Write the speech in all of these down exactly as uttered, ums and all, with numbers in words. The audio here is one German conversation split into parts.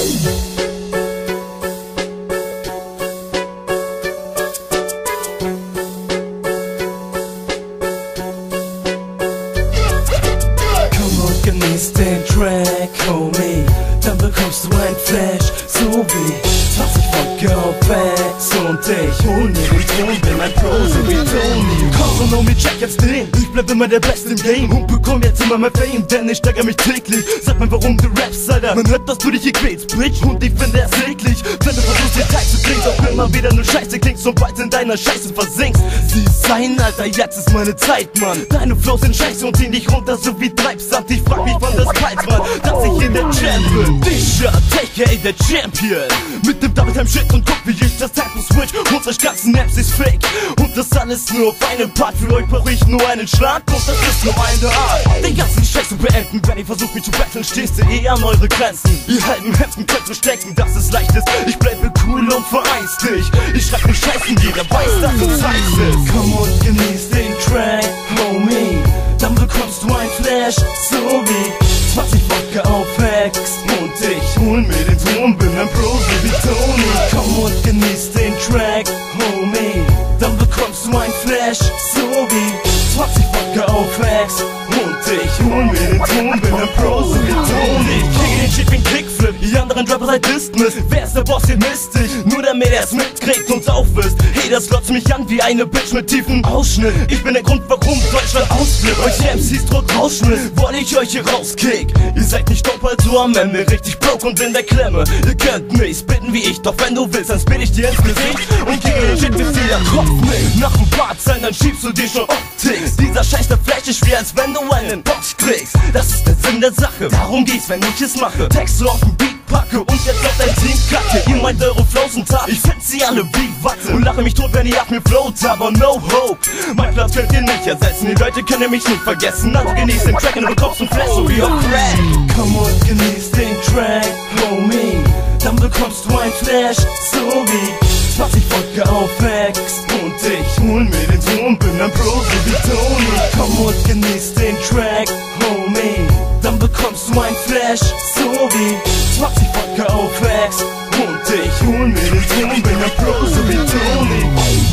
Genieß den Track, Homie, dann bekommst du ein Flash, so wie zwanzig Wodka auf Facts. Und ich hol mir den Thron, bin ein Pro, so wie Tony. Komm so, Homie, check jetzt den, ich bleib immer der Beste im Game und bekomm jetzt immer mehr Fame, denn ich steigere mich täglich. Sag mir, warum du rappst, Alter, man hört, dass du dich hier quälst, Bitch, und ich finde es eklig, wenn du versuchst, den Teil zu klingen, auch immer wieder nur Scheiße klingst und bald in deiner Scheiße versinkst. Sieh sein, Alter, jetzt ist meine Zeit, Mann. Deine Flows sind Scheiße und ziehen dich runter, so wie Treibsand. Ich frag mich, wann das bald, Mann, dass ich hier der Champion. Disha, Take, ey, der Champion. Mit dem Double-Time-Shit und guck, wie ich das Tempo switch. Unsere ganzen Apps ist fake und das alles nur auf einen Part. Für euch brauch ich nur einen Schlag und das ist nur eine Art, den ganzen Scheiß zu beenden. Wenn ihr versucht, mich zu battlen, stehst du eh an eure Grenzen. Ihr halben Hemden könnt verstecken, dass es leicht ist. Ich bleibe cool und vereinst dich. Ich schreib nur Scheißen, jeder weiß, dass es heiß ist. Komm und genieß den Track, Homie, dann bekommst du ein Flash, so wie zwanzig Wodka auf Facts. Und ich hol mir den Ton, bin ein Pro, so wie Tony. Komm und genieß den Track, Homie, dann bekommst du ein Flash, so wie zwanzig Wodka auf Facts. Und ich hol mir den Ton, bin ein Pro, so wie Tony. Ich kriege den Shit wie ein Kickflip, die anderen Rapper seid Dismiss. Wer ist der Boss, hier misst dich, nur damit er's mitkriegt und aufwisst. Hey, das glotzt mich an wie eine Bitch mit tiefem Ausschnitt. Ich bin der Grund, warum Deutschland ausflippt. Euch M Cs droht Rausschmiss, wollte ich euch hier rauskick. Ihr seid nicht dope, also am Ende richtig broke und in der Klemme. Ihr könnt mich spitten wie ich, doch wenn du willst, dann spit ich dir ins Gesicht und kriege den Shit wie viel am Kopf mit. Nach ein paar Zeilen, dann schiebst du dir schon Optics. Dieser Scheiß, der Flash ist schwer, als wenn du einen Box kriegst. Das ist der Sinn der Sache, darum geht's, wenn ich es mache. Texte auf den Beat packe und jetzt auf dein Team kacke. Ihr meint eure Flows und Tat, ich find sie alle wie Watte und lache mich tot, wenn ihr auf mir float, aber no hope. Mein Platz könnt ihr nicht ersetzen, die Leute können mich nicht vergessen. Also genießt den Track und du bekommst ein Flash, so wie auf Crack. Komm und genieß den Track, Homie, dann bekommst du ein Flash, so wie zwanzig Wodka auf Facts. Und ich hol mir den Ton, bin ein Pro, so wie Tony. Komm und genieß den Track, Homie, dann bekommst du ein Flash, so wie zwanzig Wodka auf Facts. Und ich hol mir den Ton, bin ein Pro, so wie Tony.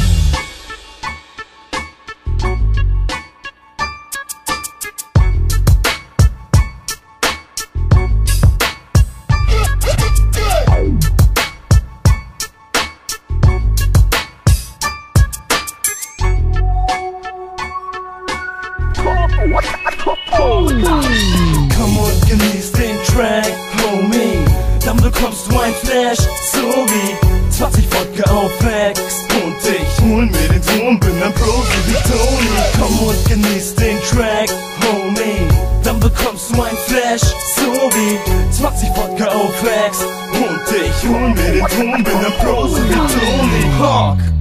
Komm und genieß den Track, Homie, dann bekommst du ein Flash, so wie zwanzig Wodka auf Facts. Und ich hol mir den Ton, bin ein Pro, so wie Tony. Komm und genieß den Track, Homie, dann bekommst du ein Flash, so wie zwanzig Wodka auf Facts. Und ich hol mir den Ton, bin ein Pro, so wie Tony Hawk.